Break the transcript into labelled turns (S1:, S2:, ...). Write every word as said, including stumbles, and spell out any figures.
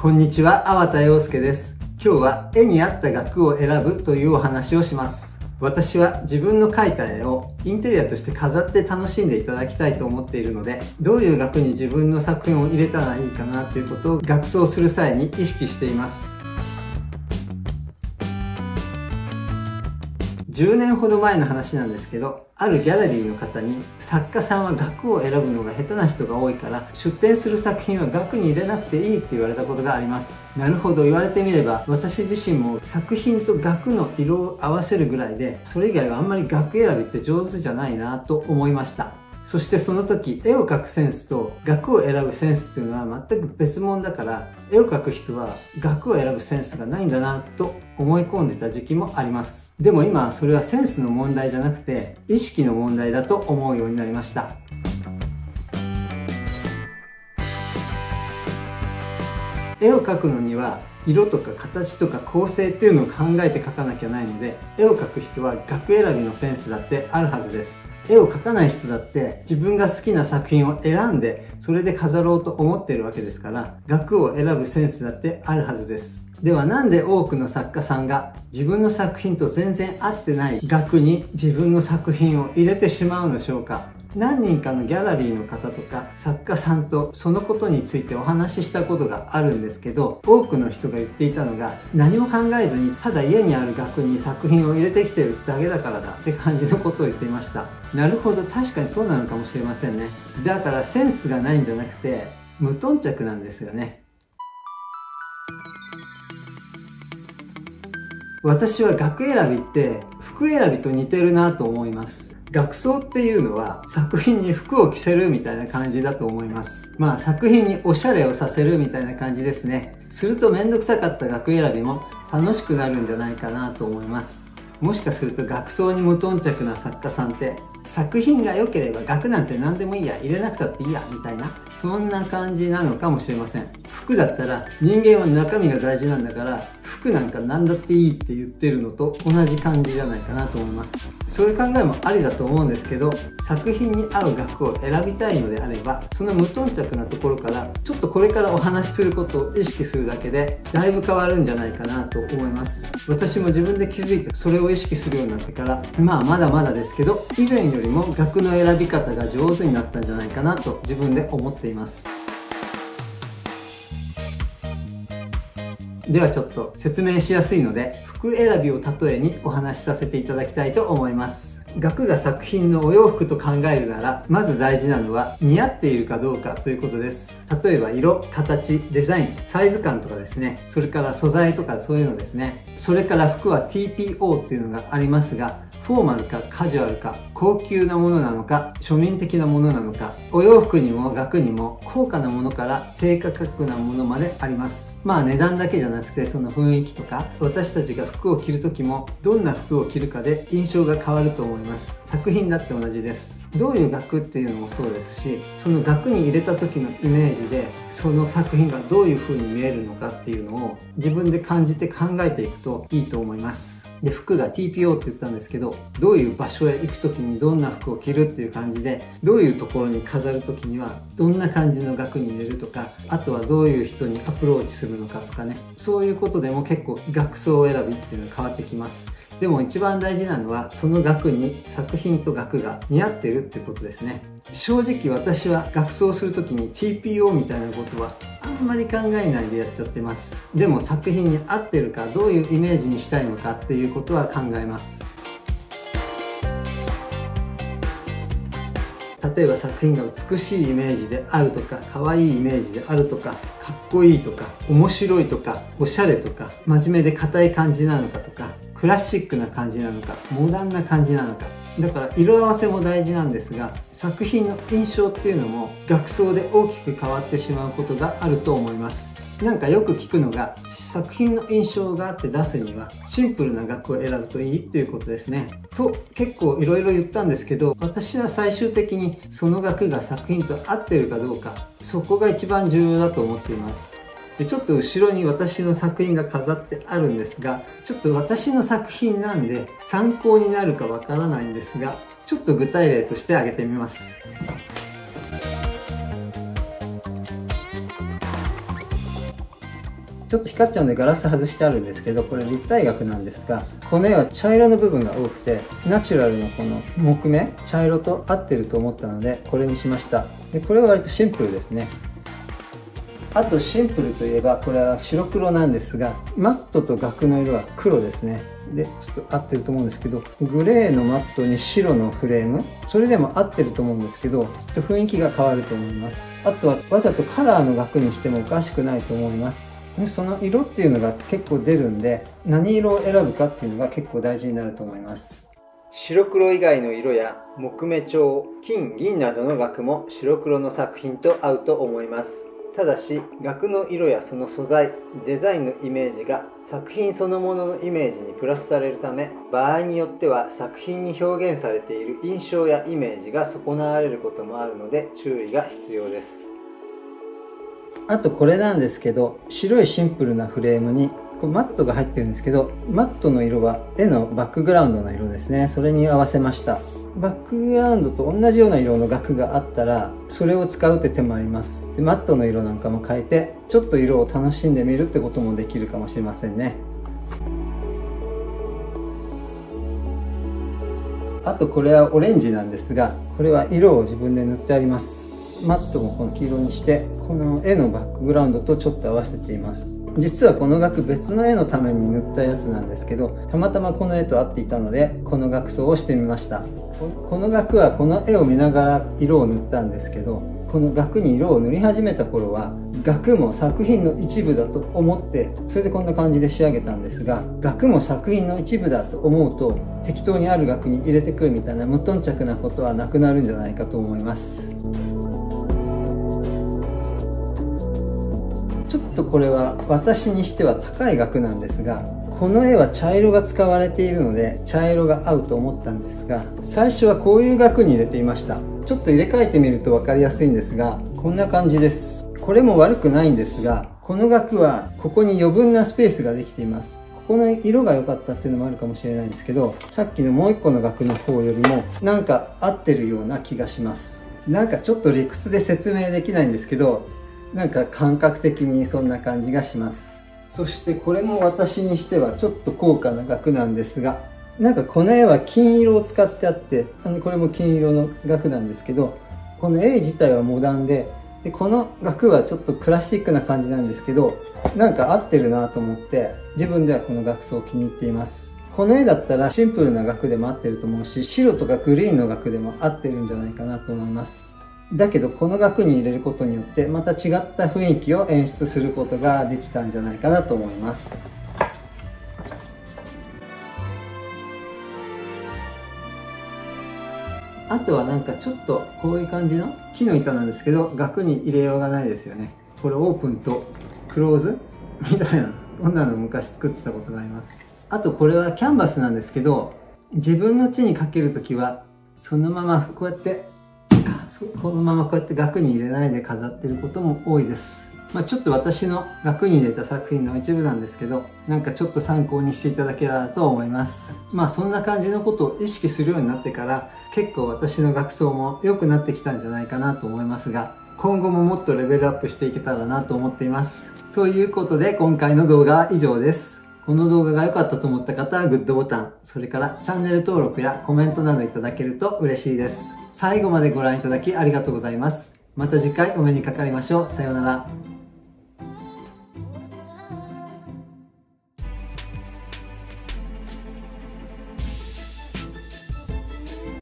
S1: こんにちは、粟田洋介です。今日は絵に合った額を選ぶというお話をします。私は自分の描いた絵をインテリアとして飾って楽しんでいただきたいと思っているので、どういう額に自分の作品を入れたらいいかなということを額装する際に意識しています。じゅうねんほど前の話なんですけど、あるギャラリーの方に作家さんは額を選ぶのが下手な人が多いから出展する作品は額に入れなくていいって言われたことがあります。なるほど、言われてみれば私自身も作品と額の色を合わせるぐらいで、それ以外はあんまり額選びって上手じゃないなと思いました。そしてその時、絵を描くセンスと額を選ぶセンスっていうのは全く別物だから、絵を描く人は額を選ぶセンスがないんだなと思い込んでた時期もあります。でも今はそれはセンスの問題じゃなくて意識の問題だと思うようになりました。絵を描くのには色とか形とか構成っていうのを考えて描かなきゃないので、絵を描く人は額選びのセンスだってあるはずです。絵を描かない人だって自分が好きな作品を選んでそれで飾ろうと思ってるわけですから、額を選ぶセンスだってあるはずです。ではなんで多くの作家さんが自分の作品と全然合ってない額に自分の作品を入れてしまうのでしょうか。何人かのギャラリーの方とか作家さんとそのことについてお話ししたことがあるんですけど、多くの人が言っていたのが、何も考えずにただ家にある額に作品を入れてきてるだけだからだって感じのことを言っていました。なるほど、確かにそうなのかもしれませんね。だからセンスがないんじゃなくて無頓着なんですよね。私は額選びって服選びと似てるなと思います。額装っていうのは作品に服を着せるみたいな感じだと思います。まあ作品におしゃれをさせるみたいな感じですね。するとめんどくさかった額選びも楽しくなるんじゃないかなと思います。もしかすると額装に無頓着な作家さんって作品が良ければ額なんて何でもいいや、入れなくたっていいやみたいな、そんな感じなのかもしれません。服だったら人間は中身が大事なんだから服なんか何だっていいって言ってるのと同じ感じじゃないかなと思います。そういう考えもありだと思うんですけど、作品に合う額を選びたいのであれば、その無頓着なところからちょっとこれからお話しすることを意識するだけでだいぶ変わるんじゃないかなと思います。私も自分で気づいてそれを意識するようになってから、まあまだまだですけど以前よりも額の選び方が上手になったんじゃないかなと自分で思っています。ではちょっと説明しやすいので服選びを例えにお話しさせていただきたいと思います。額が作品のお洋服と考えるなら、まず大事なのは似合っているかどうかということです。例えば色、形、デザイン、サイズ感とかですね、それから素材とかそういうのですね。それから服は ティーピーオー っていうのがありますが、フォーマルかカジュアルか、高級なものなのか、庶民的なものなのか、お洋服にも額にも高価なものから低価格なものまであります。まあ値段だけじゃなくてその雰囲気とか、私たちが服を着る時もどんな服を着るかで印象が変わると思います。作品だって同じです。どういう額っていうのもそうですし、その額に入れた時のイメージでその作品がどういう風に見えるのかっていうのを自分で感じて考えていくといいと思います。で、服が ティーピーオー って言ったんですけど、どういう場所へ行く時にどんな服を着るっていう感じで、どういうところに飾る時にはどんな感じの額に入れるとか、あとはどういう人にアプローチするのかとかね、そういうことでも結構額装選びっていうのは変わってきます。でも一番大事なのはその額に作品と額が似合ってるっていうことですね。正直私は額装する時に ティーピーオー みたいなことはあんまり考えないでやっちゃってます。でも作品に合ってるか、どういうイメージにしたいのかっていうことは考えます。例えば作品が美しいイメージであるとか、可愛いイメージであるとか、かっこいいとか、面白いとか、おしゃれとか、真面目で硬い感じなのかとか、クラシックな感じなのか、モダンな感じなのか。だから色合わせも大事なんですが、作品の印象っていうのも額装で大きく変わってしまうことがあると思います。なんかよく聞くのが、作品の印象があって出すにはシンプルな額を選ぶといいっていうことですね。と結構いろいろ言ったんですけど、私は最終的にその額が作品と合ってるかどうか、そこが一番重要だと思っています。でちょっと後ろに私の作品が飾ってあるんですが、ちょっと私の作品なんで参考になるかわからないんですが、ちょっと具体例として挙げてみます。 ちょっと光っちゃうのでガラス外してあるんですけど、これ立体額なんですが、この絵は茶色の部分が多くて、ナチュラルのこの木目、茶色と合ってると思ったのでこれにしました。でこれは割とシンプルですね。あとシンプルといえば、これは白黒なんですが、マットと額の色は黒ですね。でちょっと合ってると思うんですけど、グレーのマットに白のフレーム、それでも合ってると思うんですけど、ちょっと雰囲気が変わると思います。あとはわざとカラーの額にしてもおかしくないと思います。その色っていうのが結構出るんで、何色を選ぶかっていうのが結構大事になると思います。白黒以外の色や木目調、金銀などの額も白黒の作品と合うと思います。ただし額の色やその素材、デザインのイメージが作品そのもののイメージにプラスされるため、場合によっては作品に表現されている印象やイメージが損なわれることもあるので注意が必要です。あとこれなんですけど、白いシンプルなフレームにこうマットが入ってるんですけど、マットの色は絵のバックグラウンドの色ですね。それに合わせました。バックグラウンドと同じような色の額があったらそれを使うって手もあります。でマットの色なんかも変えてちょっと色を楽しんでみるってこともできるかもしれませんね。あとこれはオレンジなんですが、これは色を自分で塗ってあります。マットもこの黄色にしてこの絵のバックグラウンドとちょっと合わせています。実はこの額別の絵のために塗ったやつなんですけど、たまたまこの絵と合っていたのでこの額装をしてみました。この額はこの絵を見ながら色を塗ったんですけど、この額に色を塗り始めた頃は額も作品の一部だと思ってそれでこんな感じで仕上げたんですが、額も作品の一部だと思うと適当にある額に入れてくるみたいな無頓着なことはなくなるんじゃないかと思います。ちょっとこれは私にしては高い額なんですが、この絵は茶色が使われているので茶色が合うと思ったんですが、最初はこういう額に入れていました。ちょっと入れ替えてみると分かりやすいんですが、こんな感じです。これも悪くないんですが、この額はここに余分なスペースができています。ここの色が良かったっていうのもあるかもしれないんですけど、さっきのもう一個の額の方よりもなんか合ってるような気がします。なんかちょっと理屈で説明できないんですけど、なんか感覚的にそんな感じがします。そしてこれも私にしてはちょっと高価な額なんですが、なんかこの絵は金色を使ってあって、あのこれも金色の額なんですけど、この絵自体はモダンで、でこの額はちょっとクラシックな感じなんですけど、なんか合ってるなと思って自分ではこの額装を気に入っています。この絵だったらシンプルな額でも合ってると思うし、白とかグリーンの額でも合ってるんじゃないかなと思います。だけどこの額に入れることによってまた違った雰囲気を演出することができたんじゃないかなと思います。あとはなんかちょっとこういう感じの木の板なんですけど、額に入れようがないですよね。これオープンとクローズみたいな、こんなの昔作ってたことがあります。あとこれはキャンバスなんですけど、自分の地にかけるときはそのままこうやってこのままこうやって額に入れないで飾ってることも多いです。まあ、ちょっと私の額に入れた作品の一部なんですけど、なんかちょっと参考にしていただけたらと思います。まあそんな感じのことを意識するようになってから結構私の額装も良くなってきたんじゃないかなと思いますが、今後ももっとレベルアップしていけたらなと思っています。ということで今回の動画は以上です。この動画が良かったと思った方はグッドボタン、それからチャンネル登録やコメントなどいただけると嬉しいです。最後までご覧いただきありがとうございます。また次回お目にかかりましょう。さようなら。